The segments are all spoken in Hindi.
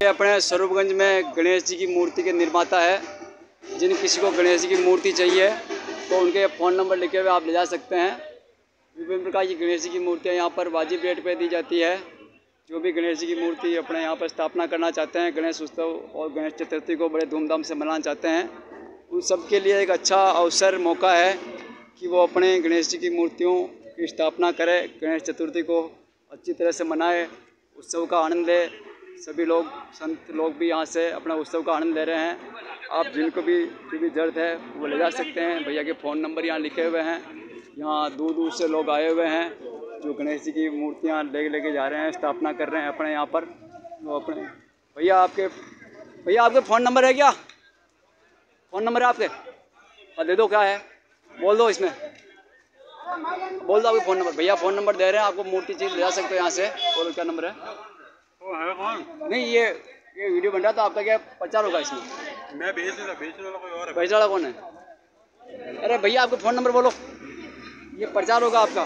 अपने स्वरूपगंज में गणेश जी की मूर्ति के निर्माता है। जिन किसी को गणेश जी की मूर्ति चाहिए तो उनके फ़ोन नंबर लिखे हुए आप ले जा सकते हैं। विभिन्न प्रकार की गणेश जी की मूर्तियाँ यहाँ पर वाजिब रेट पे दी जाती है। जो भी गणेश जी की मूर्ति अपने यहाँ पर स्थापना करना चाहते हैं, गणेश उत्सव और गणेश चतुर्थी को बड़े धूमधाम से मनाना चाहते हैं, उन सब के लिए एक अच्छा अवसर मौका है कि वो अपने गणेश जी की मूर्तियों की स्थापना करें, गणेश चतुर्थी को अच्छी तरह से मनाए, उत्सव का आनंद ले। सभी लोग, संत लोग भी यहाँ से अपना उत्सव का आनंद ले रहे हैं। आप जिनको भी जो भी ज़रूरत है वो ले जा सकते हैं। भैया के फ़ोन नंबर यहाँ लिखे हुए हैं। यहाँ दूर दूर से लोग आए हुए हैं जो गणेश जी की मूर्तियाँ लेके जा रहे हैं, स्थापना कर रहे हैं अपने यहाँ पर। वो अपने भैया आपके फ़ोन नंबर है क्या? फ़ोन नंबर है आपके? और दे दो, क्या है बोल दो, इसमें बोल दो आपके फ़ोन नंबर। भैया फ़ोन नंबर दे रहे हैं, आपको मूर्ति चीज़ ले जा सकते हो यहाँ से। बोलो क्या नंबर है? नहीं, ये वीडियो बन रहा था, आपका क्या प्रचार होगा इसमें? मैं बेचने वाला कोई और है। बेचने वाला कौन है? अरे भैया आपका फ़ोन नंबर बोलो, ये प्रचार होगा आपका।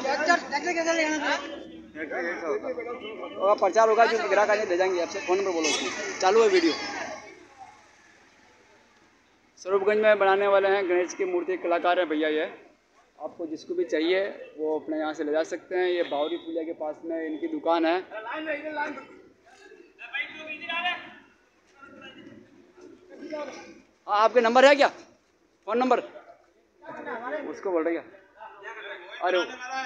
और प्रचार होगा, जो ग्राहक आने ले जाएंगे आपसे। फ़ोन नंबर बोलो, उसमें चालू है वीडियो। स्वरूपगंज में बनाने वाले हैं गणेश की मूर्ति, कलाकार हैं भैया ये। आपको जिसको भी चाहिए वो अपने यहाँ से ले जा सकते हैं। ये बावरी पुलिया के पास में इनकी दुकान है। हाँ, आपके नंबर है क्या? फ़ोन नंबर उसको बोल रहे क्या? अरे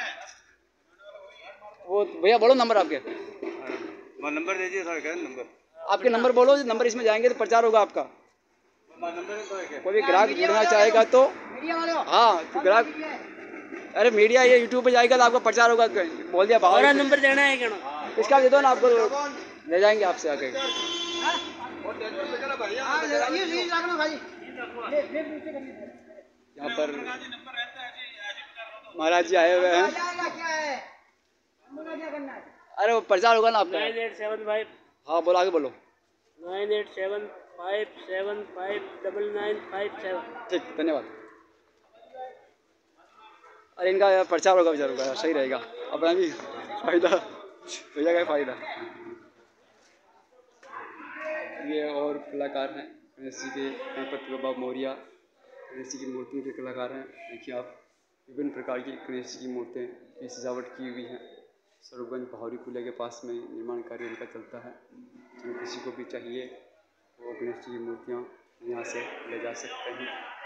वो भैया बोलो नंबर आपके। नंबर दे दिए सर, क्या नंबर? आपके नंबर बोलो, नंबर इसमें जाएंगे तो प्रचार होगा आपका। कोई भी ग्राहक जुड़ना चाहेगा तो हाँ, तो ग्राहक, अरे मीडिया ये यूट्यूब पे जाएगा तो आपका प्रचार होगा। बोल दिया बाहर नंबर देना है क्या? इसका दे दो ना, आपको ले जाएंगे आपसे आके। यहाँ पर महाराज जी आए हुए हैं। अरे वो प्रचार होगा ना आपका। 9875। हाँ बोलो, आगे बोलो। 9875759957। ठीक, धन्यवाद। अरे इनका प्रचार होगा, विचार होगा, सही रहेगा, अपना भी फायदा, भैया का फायदा। ये और कलाकार हैं गणेश जी के, गणपति बाबा मौर्य गणेश जी की मूर्तियों के कलाकार हैं। देखिए आप, विभिन्न प्रकार की गणेश जी की मूर्तियाँ की सजावट की हुई हैं। स्वरूपगंज भावरी पुलिया के पास में निर्माण कार्य इनका चलता है। जो किसी को भी चाहिए वो गणेश जी की मूर्तियाँ यहाँ से ले जा सकते हैं।